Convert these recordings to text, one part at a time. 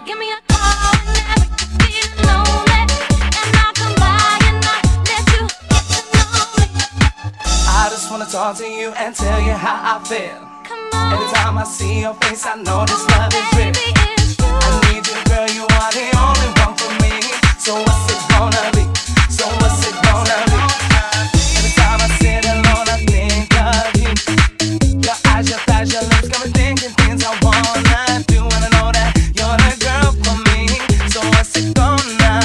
Give me a call whenever you feel lonely, and I'll come by and I'll let you get to know me. I just wanna talk to you and tell you how I feel. Come on, Every time I see your face, I know this love is real. baby, it's you. I need you, girl, you are the only one for me. So what's it gonna be? So what's it gonna be? Every time I sit alone, I think of you. Your eyes, your thighs, your lips got me thinking things I wanna do. And I know that you're the girl for me. So what's it gonna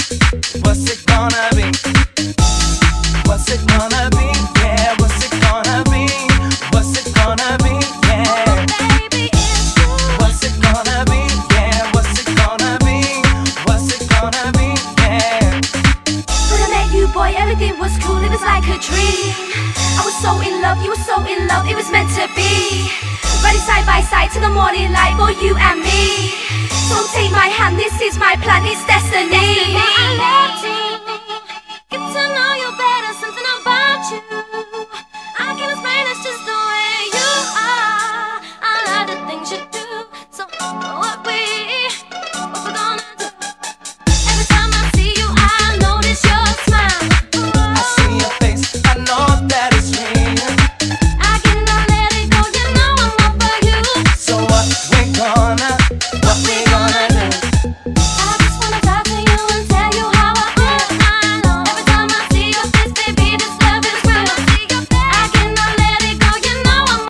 be? What's it gonna be? Yeah, what's it gonna be? What's it gonna be? Yeah. Baby, it's you. What's it gonna be? Yeah, what's it gonna be? What's it gonna be? Yeah. When I met you, boy, everything was cool, it was like a dream. I was so in love, you were so in love, it was meant to be. Running side by side to the morning light for you and me. So take my hand, this is my plan, it's destiny. I love to get to know